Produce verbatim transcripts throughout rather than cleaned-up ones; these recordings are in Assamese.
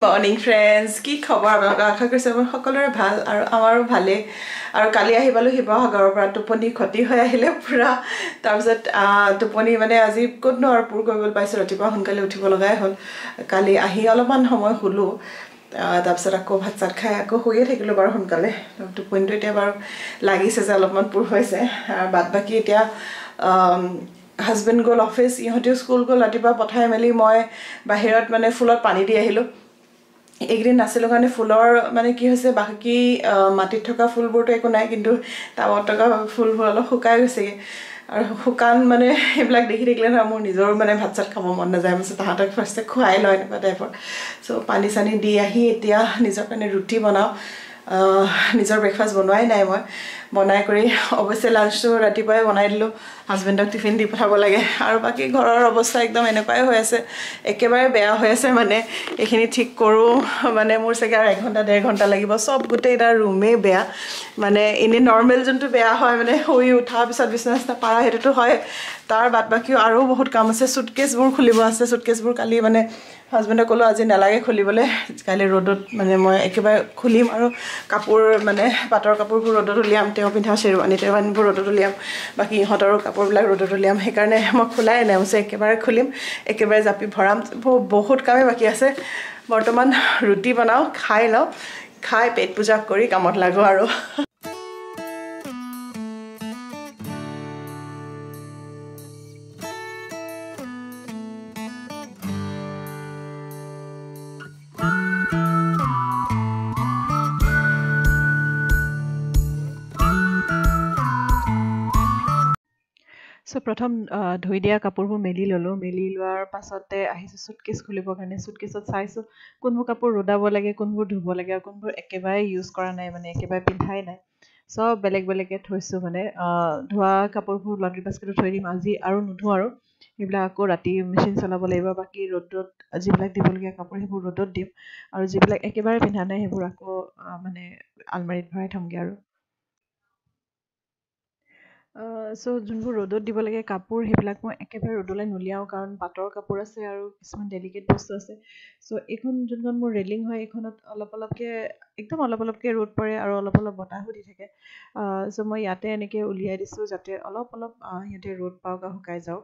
Morning friends, কি খবৰ আপোনালোক আশা কৰিছো মই সকলোৰে ভাল আৰু আমাৰো ভালে আৰু কালি আহি পালো শিৱসাগৰৰ পৰা টোপনি ক্ষতি হৈ আহিলে পুৰা তাৰপিছত টোপনি মানে আজি ক'তনো আৰু পুৰ কৰিব পাইছো ৰাতিপুৱা সোনকালে উঠিব লগাই হ'ল কালি আহি অলপমান সময় শুলো তাৰপিছত আকৌ ভাত চাত খাই আকৌ শুয়ে থাকিলো বাৰু সোনকালে টোপনিটো এতিয়া বাৰু লাগিছে যে অলপমান পুৰ হৈছে আৰু বাদ বাকি এতিয়া হাজবেণ্ড গ'ল অফিচ ইহঁতেও স্কুল গ'ল ৰাতিপুৱা পঠাই মেলি মই বাহিৰত মানে ফুলত পানী দি আহিলো একদিন নাছিলো কাৰণে ফুলৰ মানে কি হৈছে বাকি মাটিত থকা ফুলবোৰটো একো নাই কিন্তু টাবত থকা ফুলবোৰ অলপ শুকাই গৈছে আৰু শুকান মানে এইবিলাক দেখি থাকিলে না মোৰ নিজৰ মানে ভাত চাত খাব মন নাযায় মই তাহাঁতক ফাৰ্ষ্টে খুৱাই লয় এনেকুৱা টাইপৰ চ' পানী চানী দি আহি এতিয়া নিজৰ কাৰণে ৰুটি বনাওঁ নিজৰ ব্ৰেকফাষ্ট বনোৱাই নাই মই বনাই কৰি অৱশ্যে লাঞ্চটো ৰাতিপুৱাই বনাই দিলোঁ হাজবেণ্ডক টিফিন দি পঠাব লাগে আৰু বাকী ঘৰৰ অৱস্থা একদম এনেকুৱাই হৈ আছে একেবাৰে বেয়া হৈ আছে মানে এইখিনি ঠিক কৰোঁ মানে মোৰ চাগে আৰু এঘণ্টা ডেৰ ঘণ্টা লাগিব চব গোটেইটা ৰুমেই বেয়া মানে এনেই নৰ্মেল যোনটো বেয়া হয় মানে শুই উঠাৰ পিছত বিচনা চিচনা পাৰা সেইটোতো হয় তাৰ বাদ বাকীও আৰু বহুত কাম আছে চুটকেছবোৰ খুলিব আছে চুটকেছবোৰ কালি মানে হাজবেণ্ডক ক'লোঁ আজি নালাগে খুলিবলৈ কালি ৰ'দত মানে মই একেবাৰে খুলিম আৰু কাপোৰ মানে পাটৰ কাপোৰবোৰ ৰ'দত উলিয়াম তেওঁ পিন্ধা শ্বেৰৱানী তেৰৱানীবোৰ ৰ'দত উলিয়াম বাকী ইহঁতৰো কাপোৰবিলাক ৰ'দত উলিয়াম সেইকাৰণে মই খোলাই নাই মই একেবাৰে খুলিম একেবাৰে জাপি ভৰাম বহুত কামেই বাকী আছে বৰ্তমান ৰুটি বনাওঁ খাই লওঁ খাই পেট পূজা কৰি কামত লাগো আৰু সো প্ৰথম ধুই দিয়া কাপোৰবোৰ মেলি ল'লোঁ মেলি লোৱাৰ পাছতে আহিছোঁ চুটকেছ খুলিবৰ কাৰণে চুটকেছত চাইছোঁ কোনবোৰ কাপোৰ ৰ'দাব লাগে কোনবোৰ ধুব লাগে আৰু কোনবোৰ একেবাৰে ইউজ কৰা নাই মানে একেবাৰে পিন্ধাই নাই চব বেলেগ বেলেগকৈ থৈছোঁ মানে ধোৱা কাপোৰবোৰ লণ্ড্ৰী বাস্কেটত থৈ দিম আজি আৰু নুধো আৰু সেইবিলাক আকৌ ৰাতি মেচিন চলাব লাগিব বাকী ৰ'দত যিবিলাক দিবলগীয়া কাপোৰ সেইবোৰ ৰ'দত দিম আৰু যিবিলাক একেবাৰে পিন্ধা নাই সেইবোৰ আকৌ মানে আলমাৰীত ভৰাই থ'মগৈ আৰু চ' যোনবোৰ ৰ'দত দিব লাগে কাপোৰ সেইবিলাক মই একেবাৰে ৰ'দলৈ নুলিয়াওঁ কাৰণ পাটৰ কাপোৰ আছে আৰু কিছুমান ডেলিকেট বস্তু আছে চ' এইখন যোনখন মোৰ ৰেলিং হয় এইখনত অলপ অলপকৈ একদম অলপ অলপকৈ ৰ'দ পৰে আৰু অলপ অলপ বতাহো দি থাকে চ' মই ইয়াতে এনেকৈ উলিয়াই দিছোঁ যাতে অলপ অলপ সিহঁতে ৰ'দ পাওক আৰু শুকাই যাওক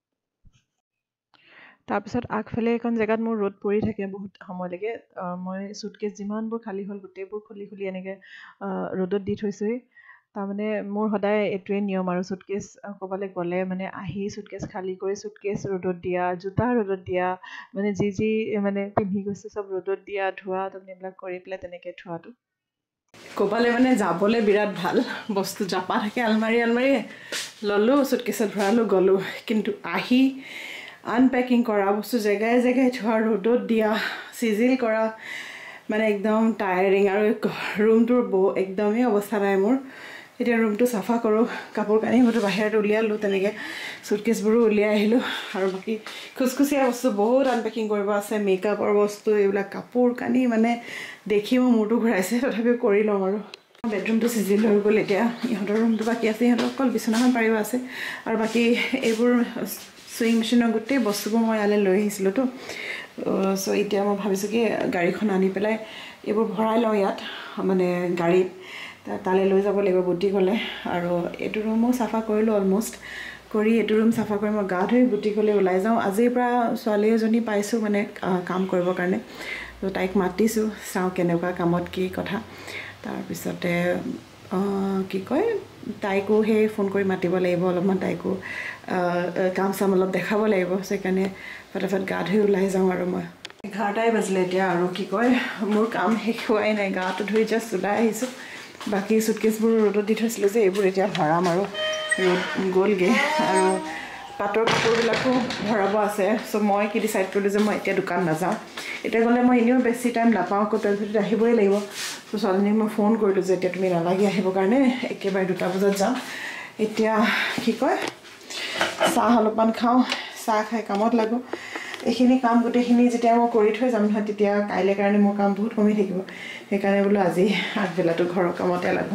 তাৰপিছত আগফালে এখন জেগাত মোৰ ৰ'দ পৰি থাকে বহুত সময়লৈকে মই চুটকেছ যিমানবোৰ খালী হ'ল গোটেইবোৰ খুলি খুলি এনেকৈ ৰ'দত দি থৈছোঁহি তাৰমানে মোৰ সদায় এইটোৱে নিয়ম আৰু চুটকেছ ক'ৰবালৈ গ'লে মানে আহি চুটকেছ খালী কৰি চুটকেছ ৰ'দত দিয়া জোতা ৰ'দত দিয়া মানে যি যি মানে পিন্ধি গৈছে চব ৰ'দত দিয়া ধোৱা তাৰমানে এইবিলাক কৰি পেলাই তেনেকৈ থোৱাটো ক'ৰবালৈ মানে যাবলৈ বিৰাট ভাল বস্তু জাপা থাকে আলমাৰী আলমাৰী ল'লোঁ চুটকেছত ভৰালোঁ গ'লোঁ কিন্তু আহি আনপেকিং কৰা বস্তু জেগাই জেগাই থোৱা ৰ'দত দিয়া চিজিল কৰা মানে একদম টায়াৰিং আৰু ৰুমটোৰ বহু একদমেই অৱস্থা নাই মোৰ এতিয়া ৰুমটো চাফা কৰোঁ কাপোৰ কানি মইতো বাহিৰত উলিয়ালোঁ তেনেকৈ চুটকেছবোৰো উলিয়াই আহিলোঁ আৰু বাকী খুচখুচীয়া বস্তু বহুত আনপেকিং কৰিব আছে মেকআপৰ বস্তু এইবিলাক কাপোৰ কানি মানে দেখি মোৰ মূৰটো ঘূৰাইছে তথাপিও কৰি লওঁ আৰু বেডৰুমটো চিজিল হৈ গ'ল এতিয়া ইহঁতৰ ৰুমটো বাকী আছে ইহঁতৰ অকল বিচনাখন পাৰিব আছে আৰু বাকী এইবোৰ চুইং মেচিনৰ গোটেই বস্তুবোৰ মই ইয়ালৈ লৈ আহিছিলোঁতো চ' এতিয়া মই ভাবিছোঁ কি গাড়ীখন আনি পেলাই এইবোৰ ভৰাই লওঁ ইয়াত মানে গাড়ীত তালৈ লৈ যাব লাগিব বুটি গ'লে আৰু এইটো ৰুমো চাফা কৰিলোঁ অলমষ্ট কৰি এইটো ৰুম চাফা কৰি মই গা ধুই বুটি গ'লে ওলাই যাওঁ আজিৰ পৰা ছোৱালী এজনী পাইছোঁ মানে কাম কৰিবৰ কাৰণে ত' তাইক মাতিছোঁ চাওঁ কেনেকুৱা কামত কি কথা তাৰপিছতে কি কয় তাইকো সেই ফোন কৰি মাতিব লাগিব অলপমান তাইকো কাম চাম অলপ দেখাব লাগিব সেইকাৰণে ফটাফট গা ধুই ওলাই যাওঁ আৰু মই এঘাৰটাই বাজিলে এতিয়া আৰু কি কয় মোৰ কাম শেষ হোৱাই নাই গাটো ধুই জাষ্ট ওলাই আহিছোঁ বাকী চুটকেছবোৰ ৰ'দত দি থৈছিলোঁ যে এইবোৰ এতিয়া ভৰাম আৰু ৰ'দ গ'লগৈ আৰু পাটৰ কাপোৰবিলাকো ভৰাব আছে চ' মই কি ডিচাইড কৰিলোঁ যে মই এতিয়া দোকান নাযাওঁ এতিয়া গ'লে মই এনেও বেছি টাইম নাপাওঁ আকৌ টুৱেলভ আহিবই লাগিব চ' ছোৱালীজনীক মই ফোন কৰিলোঁ যে এতিয়া তুমি নালাগে আহিবৰ কাৰণে একেবাৰে দুটা বজাত যাওঁ এতিয়া কি কয় চাহ অলপমান খাওঁ চাহ খাই কামত লাগো এইখিনি কাম গোটেইখিনি যেতিয়া মই কৰি থৈ যাম নহয় তেতিয়া কাইলৈ কাৰণে মোৰ কাম বহুত কমি থাকিব সেইকাৰণে বোলো আজি আগবেলাটো ঘৰৰ কামতে লাগো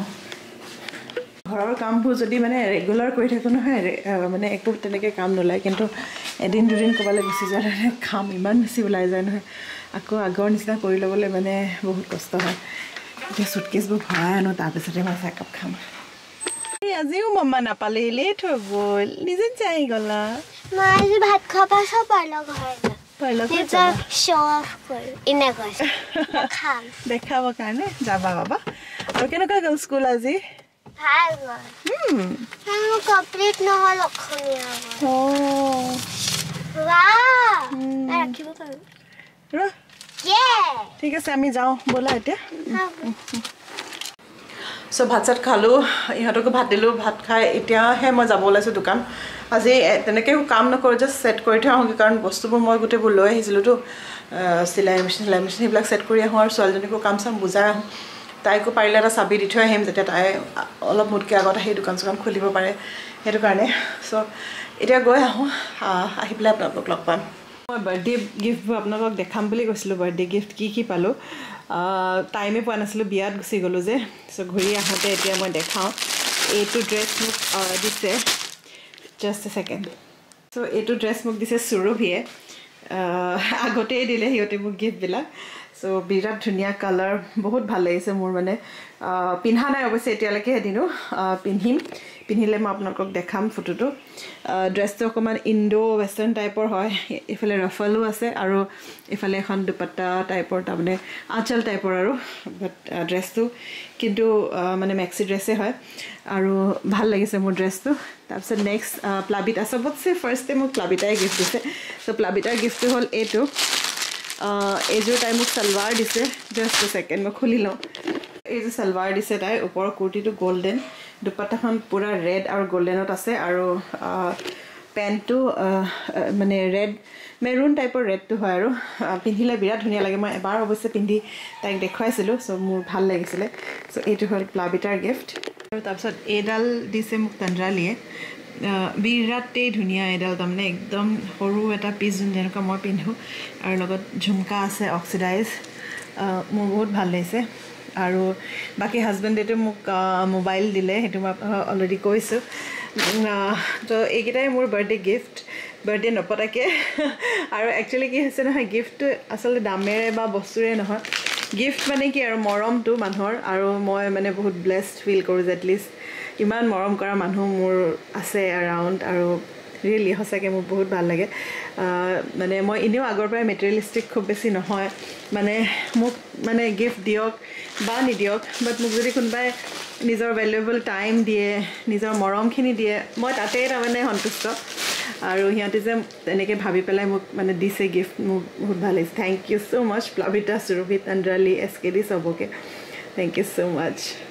ঘৰৰ কামবোৰ যদি মানে ৰেগুলাৰ কৰি থাকোঁ নহয় মানে একো তেনেকৈ কাম নোলায় কিন্তু এদিন দুদিন ক'ৰবালৈ গুচি যোৱা কাম ইমান বেছি ওলাই যায় নহয় আকৌ আগৰ নিচিনা কৰি ল'বলৈ মানে বহুত কষ্ট হয় এতিয়া সুটকেছবোৰ ভৰাই আনো তাৰপিছতে মই চাহ কাপ খাম এই আজিও মাম্মা নাপালে লেট হৈ গ'ল নিজে যাই গ'লা মই আজি ভাত খোৱাৰ পাছত পাইলক হয় পাইলক নিজৰ শ্ব অফ কৰি ইনে কৈছে খাম দেখাব কাৰণে যাবা বাবা আৰু কেনেকুৱা গ'ল স্কুল আজি ভাল গ'ল হুম মোৰ কমপ্লিট নহ'ল অসমীয়া অ' ৱাও ৰাখিব পাৰোঁ ৰ ঠিক আছে আমি যাওঁ ব'লা এতিয়া চ' ভাত চাত খালোঁ ইহঁতকো ভাত দিলোঁ ভাত খাই এতিয়াহে মই যাব ওলাইছোঁ দোকান আজি তেনেকৈ কাম নকৰোঁ জাষ্ট ছেট কৰি থৈ আহোঁ কাৰণ বস্তুবোৰ মই গোটেইবোৰ লৈ আহিছিলোঁতো চিলাই মেচিন চিলাই মেচিন সেইবিলাক ছেট কৰি আহোঁ আৰু ছোৱালীজনীকো কাম চাম বুজাই আহোঁ তাইকো পাৰিলে এটা চাবি দি থৈ আহিম যাতে তাই অলপ মোতকৈ আগত আহি দোকান চোকান খুলিব পাৰে সেইটো কাৰণে চ' এতিয়া গৈ আহোঁ আহি পেলাই আপোনালোকক লগ পাম মই বাৰ্থডে গিফ্টবোৰ আপোনালোকক দেখাম বুলি কৈছিলোঁ বাৰ্থডে গিফ্ট কি কি পালোঁ টাইমে পোৱা নাছিলোঁ বিয়াত গুচি গ'লোঁ যে চ' ঘূৰি আহোঁতে এতিয়া মই দেখাওঁ এইটো ড্ৰেছ মোক দিছে জাষ্ট এ ছেকেণ্ড চ' এইটো ড্ৰেছ মোক দিছে সুৰভিয়ে আগতেই দিলে সিহঁতে মোক গিফ্টবিলাক চ' বিৰাট ধুনীয়া কালাৰ বহুত ভাল লাগিছে মোৰ মানে পিন্ধা নাই অৱশ্যে এতিয়ালৈকে এদিনো পিন্ধিম পিন্ধিলে মই আপোনালোকক দেখাম ফটোটো ড্ৰেছটো অকণমান ইণ্ডো ৱেষ্টাৰ্ণ টাইপৰ হয় এইফালে ৰাফালো আছে আৰু এইফালে এখন দুপাট্টা টাইপৰ তাৰমানে আঁচল টাইপৰ আৰু বাট ড্ৰেছটো কিন্তু মানে মেক্সি ড্ৰেছে হয় আৰু ভাল লাগিছে মোৰ ড্ৰেছটো তাৰপিছত নেক্সট প্লাবিতা চবতছে ফাৰ্ষ্টে মোক প্লাবিতাই গিফ্ট দিছে চ' প্লাবিতাৰ গিফ্টটো হ'ল এইটো এইযোৰ তাই মোক চালৱাৰ দিছে জাষ্ট এ ছেকেণ্ড মই খুলি লওঁ এইযোৰ চালৱাৰ দিছে তাইৰ ওপৰৰ কুৰ্তিটো গল্ডেন দুপাট্টাখন পূৰা ৰেড আৰু গল্ডেনত আছে আৰু পেণ্টটো মানে ৰেড মেৰুণ টাইপৰ ৰেডটো হয় আৰু পিন্ধিলে বিৰাট ধুনীয়া লাগে মই এবাৰ অৱশ্যে পিন্ধি তাইক দেখুৱাইছিলোঁ চ' মোৰ ভাল লাগিছিলে চ' এইটো হ'ল প্লাবিতাৰ গিফ্ট আৰু তাৰপিছত এইডাল দিছে মোক তন্দ্ৰালীয়ে বিৰাটেই ধুনীয়া এডাল তাৰমানে একদম সৰু এটা পিচ যেনেকুৱা মই পিন্ধোঁ আৰু লগত ঝুমকা আছে অক্সিডাইজ মোৰ বহুত ভাল লাগিছে আৰু বাকী হাজবেণ্ডেতো মোক মোবাইল দিলে সেইটো মই অলৰেডি কৈছোঁ তো এইকেইটাই মোৰ বাৰ্থডে গিফ্ট বাৰ্থডে নপতাকৈ আৰু একচুৱেলি কি হৈছে নহয় গিফ্টটো আচলতে দামেৰে বা বস্তুৰে নহয় গিফ্ট মানে কি আৰু মৰমটো মানুহৰ আৰু মই মানে বহুত ব্লেছড ফিল কৰোঁ যে এটলিষ্ট ইমান মৰম কৰা মানুহ মোৰ আছে এৰাউণ্ড আৰু ৰিয়েলি সঁচাকৈ মোৰ বহুত ভাল লাগে মানে মই এনেও আগৰ পৰাই মেটেৰিয়েলিষ্টিক খুব বেছি নহয় মানে মোক মানে গিফ্ট দিয়ক বা নিদিয়ক বাট মোক যদি কোনোবাই নিজৰ ভেলুৱেবল টাইম দিয়ে নিজৰ মৰমখিনি দিয়ে মই তাতেই তাৰমানে সন্তুষ্ট আৰু সিহঁতে যে তেনেকৈ ভাবি পেলাই মোক মানে দিছে গিফ্ট মোক বহুত ভাল লাগিছে thank you so' much Plabita Surabhi Tandrali S K D চবকে থেংক ইউ ছ' মাছ